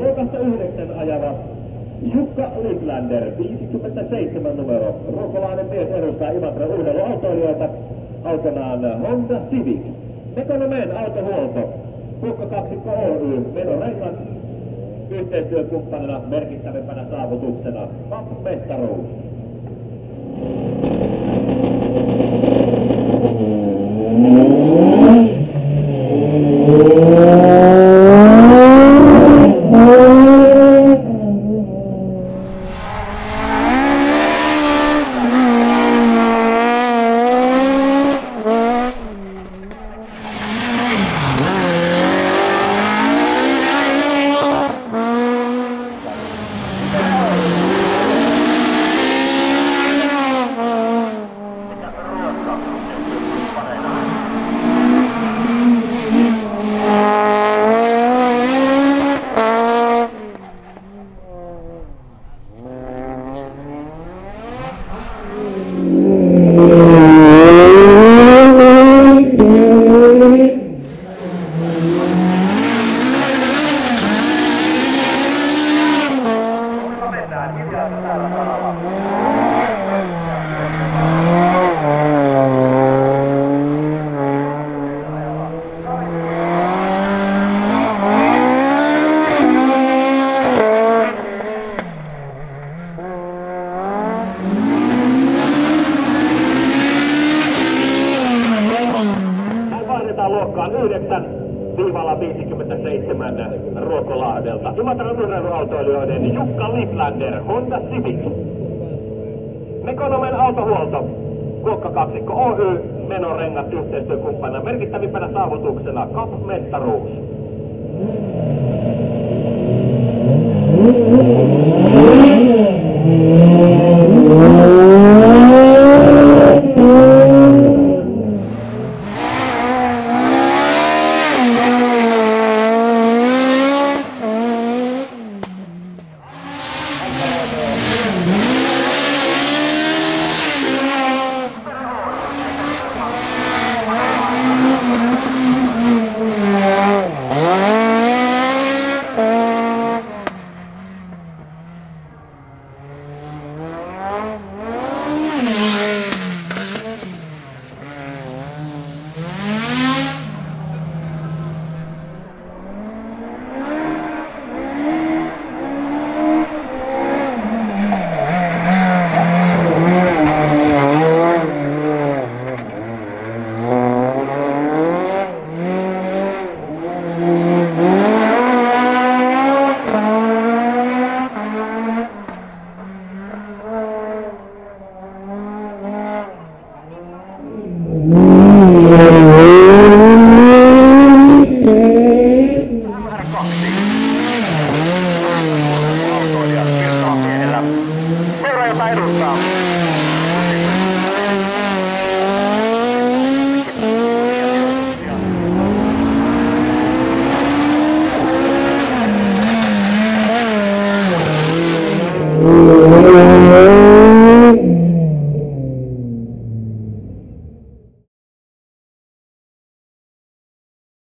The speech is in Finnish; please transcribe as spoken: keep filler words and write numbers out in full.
luokassa yhdeksän ajava Jukka Liplander, viisikymmentäseitsemän numero. Ruokolahden mies edustaa Imatran urheiluautoilijoita autonaan Honda Civic. Mekonomen autohuolto, Kuokka kaksikko Oy, Meno Rengas, yhteistyökumppanina merkittävimpänä saavutuksena Cup-mestaruus. Luokkaan yhdeksän viivalla viisikymmentäseitsemän Ruokolahdelta. Imatran urheiluautoilijoiden Jukka Liplander, Honda Civic. Mekonomen autohuolto, Kuokka kaksikko Oy, Meno Rengas yhteistyökumppanina merkittävimpänä saavutuksena Cup-mestaruus.